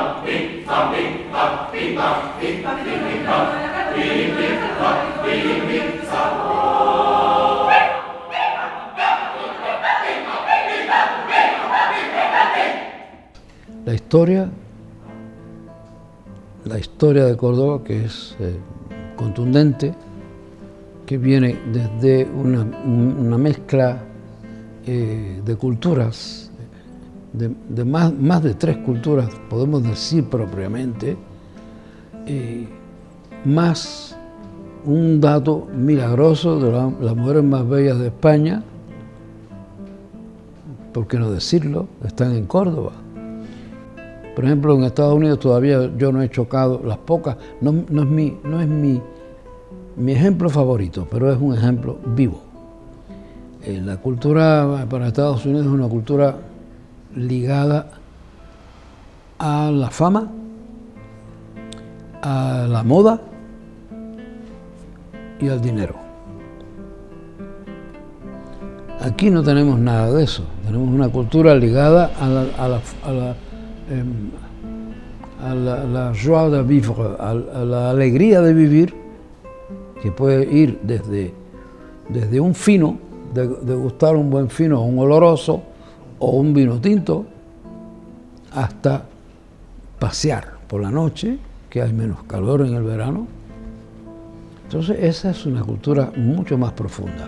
La historia de Córdoba, que es contundente, que viene desde una mezcla de culturas, de más de 3 culturas, podemos decir propiamente, más un dato milagroso de las mujeres más bellas de España, ¿por qué no decirlo?, están en Córdoba. Por ejemplo, en Estados Unidos todavía yo no he chocado, las pocas, no es mi ejemplo favorito, pero es un ejemplo vivo. La cultura para Estados Unidos es una cultura ligada a la fama, a la moda y al dinero. Aquí no tenemos nada de eso, tenemos una cultura ligada a la joie de vivre, a la alegría de vivir, que puede ir desde un fino, de gustar un buen fino o un oloroso o un vino tinto, hasta pasear por la noche, que hay menos calor en el verano. Entonces esa es una cultura mucho más profunda.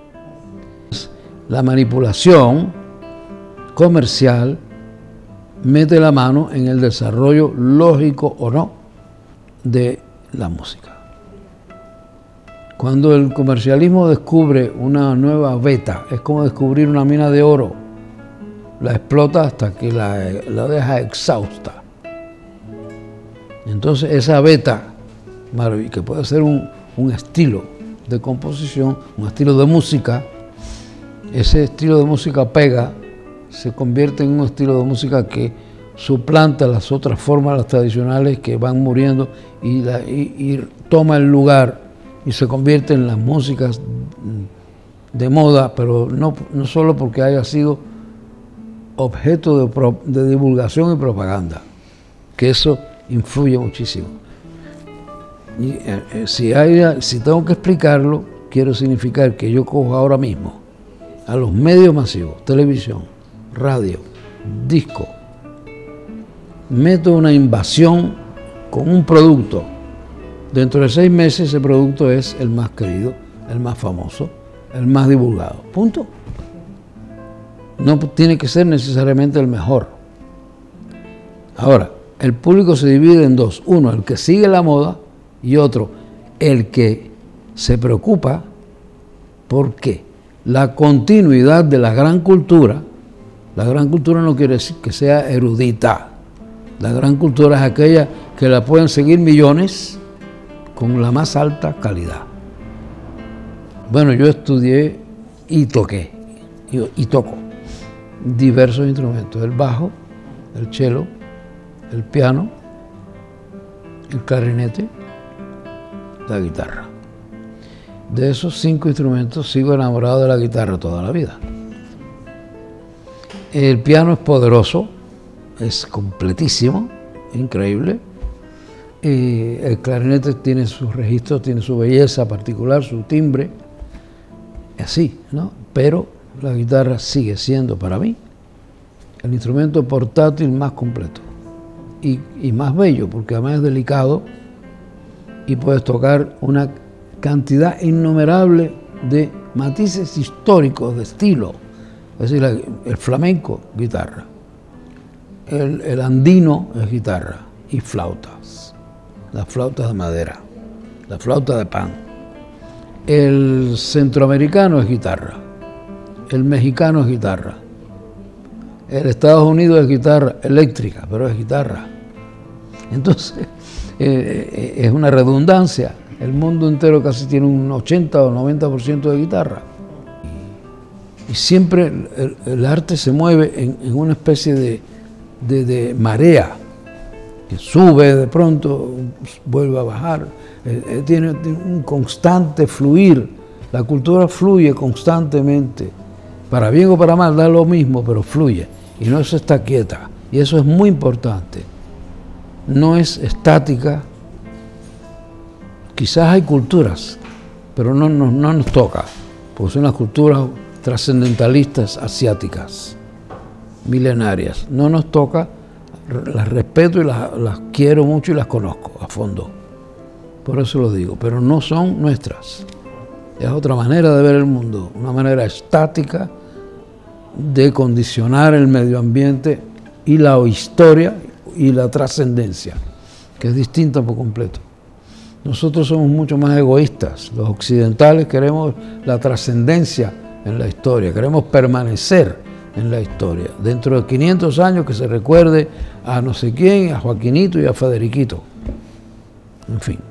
La manipulación comercial mete la mano en el desarrollo lógico o no de la música. Cuando el comercialismo descubre una nueva veta, es como descubrir una mina de oro, la explota hasta que la deja exhausta. Entonces esa veta, que puede ser un estilo de composición, un estilo de música, ese estilo de música pega, se convierte en un estilo de música que suplanta las otras formas, las tradicionales, que van muriendo, y toma el lugar y se convierte en las músicas de moda, pero no solo porque haya sido objeto de divulgación y propaganda, que eso influye muchísimo. Y, si tengo que explicarlo, quiero significar que yo cojo ahora mismo a los medios masivos, televisión, radio, disco, meto una invasión con un producto. Dentro de 6 meses ese producto es el más querido, el más famoso, el más divulgado. Punto. No tiene que ser necesariamente el mejor. Ahora, el público se divide en 2. Uno, el que sigue la moda, y otro, el que se preocupa porque la continuidad de la gran cultura no quiere decir que sea erudita. La gran cultura es aquella que la pueden seguir millones con la más alta calidad. Bueno, yo estudié y toqué, y toco diversos instrumentos: el bajo, el cello, el piano, el clarinete, la guitarra. De esos 5 instrumentos sigo enamorado de la guitarra toda la vida. El piano es poderoso, es completísimo, increíble. El clarinete tiene sus registros, tiene su belleza particular, su timbre, así, ¿no? Pero la guitarra sigue siendo para mí el instrumento portátil más completo y más bello, porque además es delicado y puedes tocar una cantidad innumerable de matices históricos de estilo. Es decir, el flamenco, guitarra, el andino es guitarra y flautas, las flautas de madera, la flauta de pan. El centroamericano es guitarra, el mexicano es guitarra, el Estados Unidos es guitarra eléctrica, pero es guitarra. Entonces, es una redundancia. El mundo entero casi tiene un 80 o 90% de guitarra. Y siempre el arte se mueve en una especie de marea, que sube de pronto, vuelve a bajar, tiene un constante fluir. La cultura fluye constantemente, para bien o para mal, da lo mismo, pero fluye, y no se está quieta, y eso es muy importante. no es estática. Quizás hay culturas, pero no nos toca, porque son las culturas trascendentalistas asiáticas, milenarias. No nos toca, las respeto y las quiero mucho y las conozco a fondo. Por eso lo digo, pero no son nuestras. Es otra manera de ver el mundo, una manera estática de condicionar el medio ambiente y la historia y la trascendencia, que es distinta por completo. Nosotros somos mucho más egoístas. Los occidentales queremos la trascendencia en la historia, queremos permanecer en la historia. Dentro de 500 años que se recuerde a no sé quién, a Joaquinito y a Federiquito. En fin.